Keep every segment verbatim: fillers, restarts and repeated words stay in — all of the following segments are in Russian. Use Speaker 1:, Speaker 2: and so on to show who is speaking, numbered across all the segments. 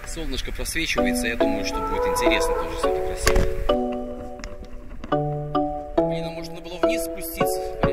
Speaker 1: Солнышко просвечивается, я думаю, что будет интересно тоже, все это красиво. Блин, а можно было вниз спуститься? Блин.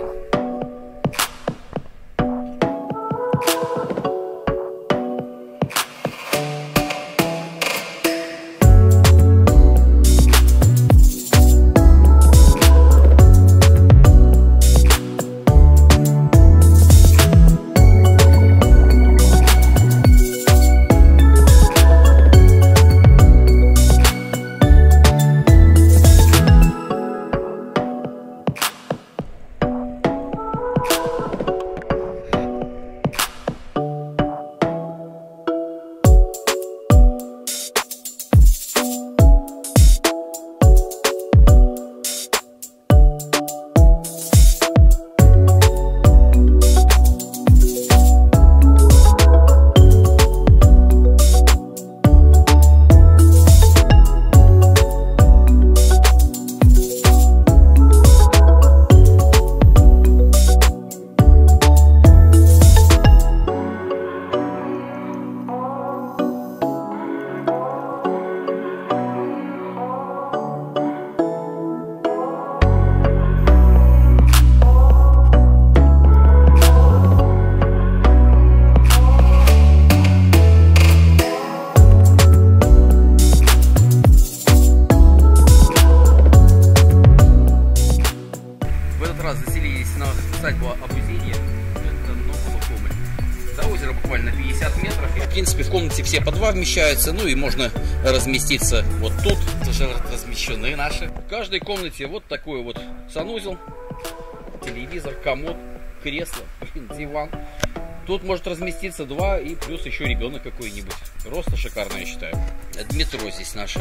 Speaker 1: Заселились на усадьбу Абузинья. Это Новокомль. До озера буквально пятьдесят метров. И, в принципе, в комнате все по два вмещаются. Ну и можно разместиться вот тут. Тоже размещены наши. В каждой комнате вот такой вот санузел, телевизор, комод, кресло, диван. Тут может разместиться два и плюс еще ребенок какой-нибудь. Просто шикарно, я считаю. Метро здесь наше.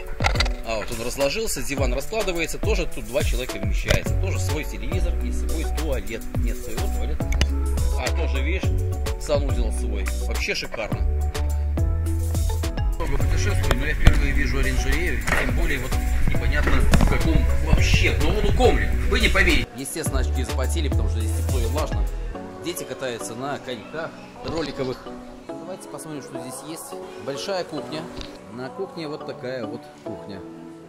Speaker 1: А вот он разложился, диван раскладывается, тоже тут два человека вмещается. Тоже свой телевизор и свой туалет. Нет своего туалета. А, тоже, видишь, санузел свой. Вообще шикарно. Много путешествую, но я впервые вижу оранжерею. Тем более вот непонятно в каком вообще. Но вот Комле, вы не поверите. Естественно, очки запотели, потому что здесь тепло и влажно. Дети катаются на коньках роликовых. Давайте посмотрим, что здесь есть. Большая кухня. На кухне вот такая вот кухня.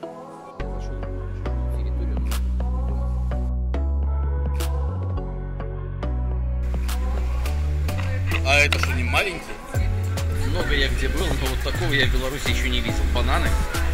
Speaker 1: А это что, не маленький? Много я где был, но вот такого я в Беларуси еще не видел. Бананы.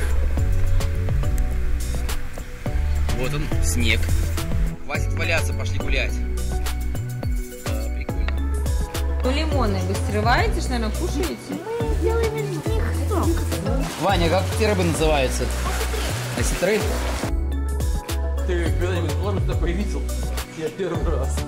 Speaker 1: Вот он, снег. Хватит валяться, пошли гулять. Да, прикольно.
Speaker 2: Ну, лимоны вы срываете, что, наверное, кушаете?
Speaker 3: Мы делаем из них сок.
Speaker 1: Ваня, как эти рыбы называются? Осетры? Ты когда-нибудь в Беларуси такое видел? Я первый раз.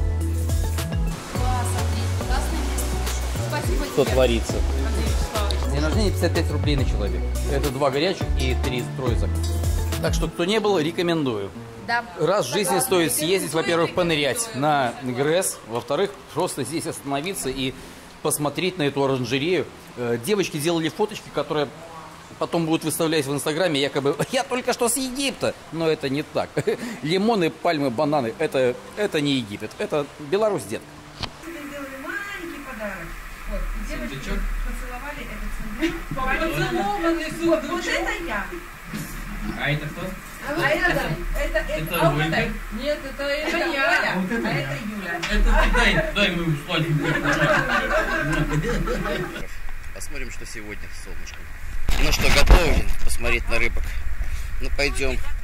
Speaker 2: Спасибо
Speaker 1: Что
Speaker 2: тебе.
Speaker 1: творится? День рождения пятьдесят пять рублей на человек. Это два горячих и три тройзак. Так что, кто не был, рекомендую.
Speaker 2: Да.
Speaker 1: Раз в жизни стоит съездить, во-первых, понырять на ГРЭС, во-вторых, просто здесь остановиться и посмотреть на эту оранжерею. Девочки делали фоточки, которые потом будут выставлять в Инстаграме, якобы я только что с Египта. Но это не так. Лимоны, пальмы, бананы, это, это не Египет, это Беларусь, дед.
Speaker 3: Вот, девочки поцеловали этот поцелованный суд. Вот это я.
Speaker 4: А это кто?
Speaker 3: А это, это, это, а вот это. Нет, это, это я. А, вот это, а это Юля.
Speaker 4: Это ты дай, дай мою сладенькую.
Speaker 1: Посмотрим, что сегодня с солнышком. Ну что, готовы посмотреть на рыбок? Ну пойдем.